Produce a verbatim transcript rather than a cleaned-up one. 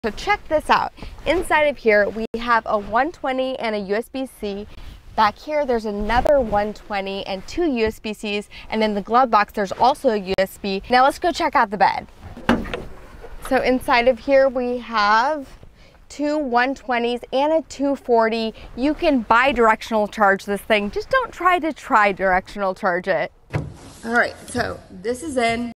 So check this out. Inside of here, we have a one twenty and a U S B C. Back here, there's another one twenty and two U S B Cs. And in the glove box, there's also a U S B. Now let's go check out the bed. So inside of here, we have two one twenties and a two forty. You can bi-directional charge this thing. Just don't try to tri-directional charge it. All right, so this is in.